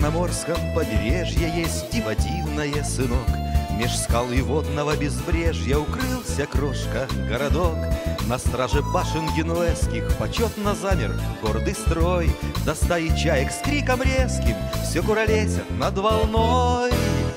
черноморском побережье есть диво-дивное, сынок. Меж скал и водного безбрежья укрылся крошка городок. На страже башен генуэзских почетно замер гордый строй. До стаи чаек с криком резким все куролесят над волной.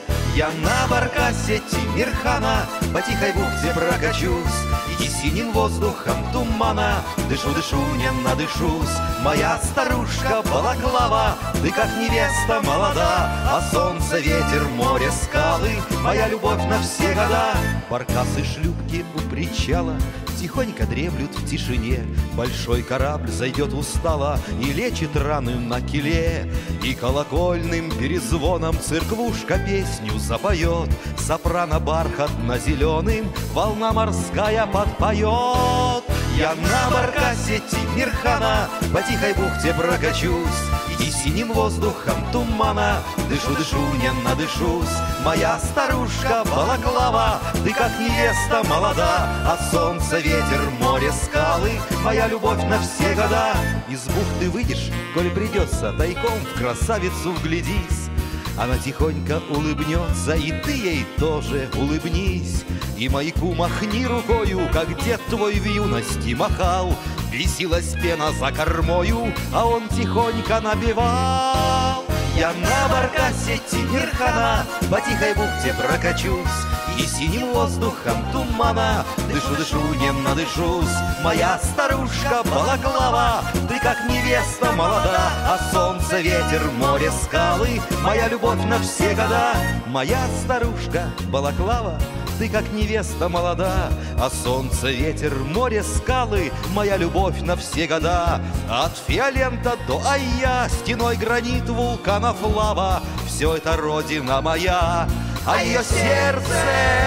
Я на баркасе Тимирхана по тихой бухте прокачусь, и синим воздухом тумана дышу, не надышусь. Моя старушка балаклава, ты как невеста молода, а солнце, ветер, море, скалы, моя любовь на все года. Баркасы, шлюпки у причала тихонько дремлют в тишине. Большой корабль зайдет устало и лечит раны на киле. И колокольным перезвоном церквушка песню запоет. Сопрано бархатно-зеленым волна морская подпоет. Я на баркасе Тимирхана по тихой бухте прокачусь, и синим воздухом тумана дышу, не надышусь. Моя старушка балаклава, ты как невеста молода, а солнце, ветер, море, скалы, моя любовь на все года. Из бухты выйдешь, коль придется, тайком в красавицу вглядись. Она тихонько улыбнется, и ты ей тоже улыбнись. И маяку махни рукою, как дед твой в юности махал. Висилась пена за кормою, а он тихонько набивал. Я на баркасе Тимирхана по тихой бухте прокачусь, и синим воздухом тумана дышу, не надышусь. Моя старушка балаклава, ты как невеста молода, а солнце, ветер, море, скалы, моя любовь на все года. Моя старушка балаклава, ты как невеста молода, а солнце, ветер, море, скалы, моя любовь на все года. От Фиолента до Айя, стеной гранит, вулканов лава, все это родина моя, а ее сердце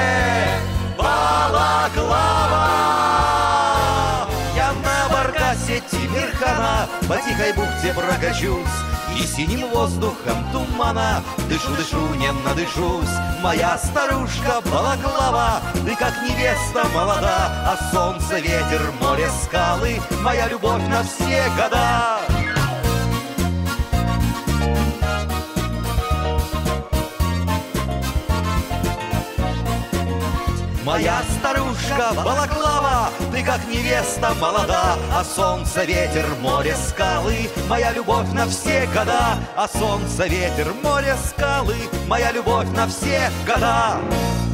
балаклава. Я на баркасе Тимирхана по тихой бухте прокачусь, и синим воздухом тумана дышу, не надышусь. Моя старушка балаклава, ты как невеста молода, а солнце, ветер, море, скалы, моя любовь на все года. Моя старушка балаклава, ты как невеста молода, а солнце, ветер, море, скалы, моя любовь на все года. А солнце, ветер, море, скалы, моя любовь на все года.